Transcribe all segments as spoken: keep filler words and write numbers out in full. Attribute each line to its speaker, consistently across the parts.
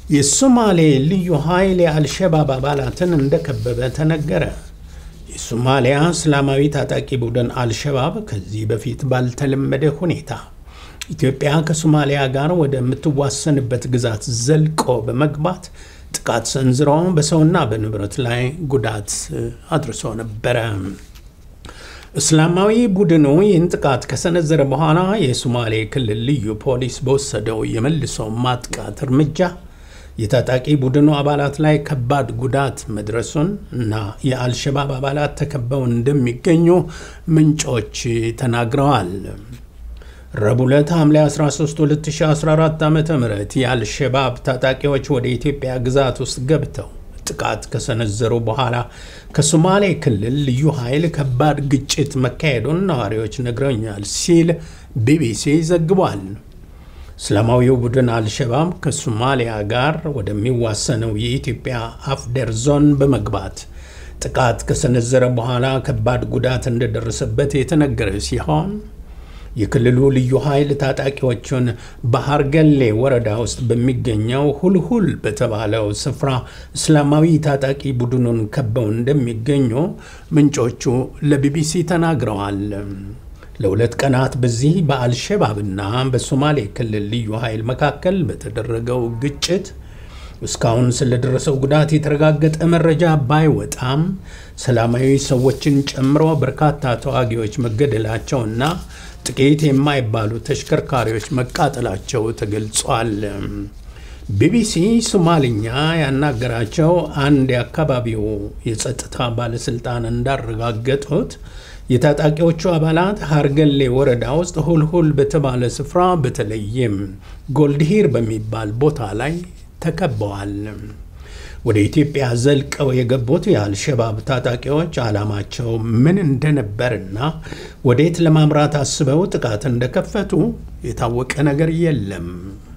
Speaker 1: የሶማሌ ልዩ ኃይል የአልሸባብ አባላትን እንደከበበ ተነገረ። የሶማሊያ እስላማዊ ታጣቂ ቡድን አልሸባብ ከዚህ በፊት ባልተለመደ ሁኔታ ኢትዮጵያ ከሶማሊያ ጋር ወደ ምትዋሰንበት ግዛት ዘልቆ በመግባት ጥቃት ሰንዝሮ በሰውና በንብረት ላይ ጉዳት አድርሶ ነበር። እስላማዊ ቡድኑ ይህን ጥቃት ከሰነዘረ በኋላ የሶማሌ ክልል ልዩ ፖሊስ በወሰደው የመልሶ ማጥቃት እርምጃ የታጣቂ ቡድኑ አባላት ላይ ከባድ ጉዳት መድረሱን እና የአልሸባብ አባላት ተከበው እንደሚገኙ ምንጮች ተናግረዋል። ረቡዕ ዕለት ሐምሌ አስራ ሶስት ሁለት ሺህ አስራ አራት ዓ.ም የአልሸባብ ታጣቂዎች ወደ ኢትዮጵያ ግዛት ውስጥ ገብተው ጥቃት ከሰነዘሩ በኋላ ከሶማሌ ክልል ልዩ ኃይል ከባድ ግጭት መካሄዱን ነዋሪዎች ነግረውኛል ሲል ቢቢሲ ዘግቧል። እስላማዊው ቡድን አልሸባብ ከሶማሊያ ጋር ወደሚዋሰነው የኢትዮጵያ አፍደር ዞን በመግባት ጥቃት ከሰነዘረ በኋላ ከባድ ጉዳት እንደደረሰበት የተነገረ ሲሆን የክልሉ ልዩ ኃይል ታጣቂዎችን በሐርገሌ ወረዳ ውስጥ በሚገኘው ሁልሁል በተባለው ስፍራ እስላማዊ ታጣቂ ቡድኑን ከበው እንደሚገኙ ምንጮቹ ለቢቢሲ ተናግረዋል። ለሁለት ቀናት በዚህ በአልሸባብና በሶማሌ ክልል ልዩ ኃይል መካከል በተደረገው ግጭት እስካሁን ስለደረሰው ጉዳት የተረጋገጠ መረጃ ባይወጣም ሰላማዊ ሰዎችን ጨምሮ በርካታ ተዋጊዎች መገደላቸውና ጥቂት የማይባሉ ተሽከርካሪዎች መቃጠላቸው ተገልጿል። ቢቢሲ ሶማሊኛ ያናገራቸው አንድ የአካባቢው የጸጥታ ባለስልጣን እንዳረጋገጡት የታጣቂዎቹ አባላት ሐርገሌ ወረዳ ውስጥ ሁልሁል በተባለ ስፍራ በተለይም ጎልድሂር በሚባል ቦታ ላይ ተከበዋል። ወደ ኢትዮጵያ ዘልቀው የገቡት የአልሸባብ ታጣቂዎች ዓላማቸው ምን እንደነበርና ወዴት ለማምራት አስበው ጥቃት እንደከፈቱ የታወቀ ነገር የለም።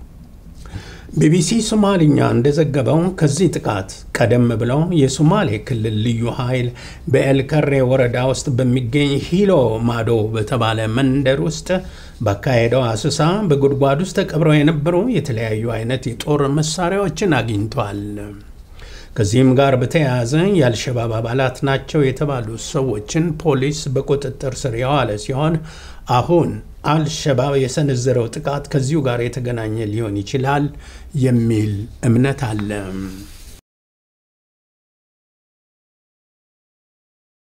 Speaker 1: ቢቢሲ ሶማሊኛ እንደዘገበው ከዚህ ጥቃት ቀደም ብለው የሶማሌ ክልል ልዩ ኃይል በኤልከሬ ወረዳ ውስጥ በሚገኝ ሂሎ ማዶ በተባለ መንደር ውስጥ ባካሄደው አሰሳ በጉድጓድ ውስጥ ተቀብረው የነበሩ የተለያዩ አይነት የጦር መሳሪያዎችን አግኝቷል። ከዚህም ጋር በተያያዘ የአልሸባብ አባላት ናቸው የተባሉ ሰዎችን ፖሊስ በቁጥጥር ስር ያዋለ ሲሆን አሁን አልሸባብ የሰነዘረው ጥቃት ከዚሁ ጋር የተገናኘ ሊሆን ይችላል የሚል እምነት አለ።